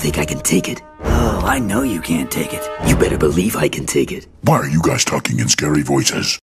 think I can take it? Oh, I know you can't take it. You better believe I can take it. Why are you guys talking in scary voices?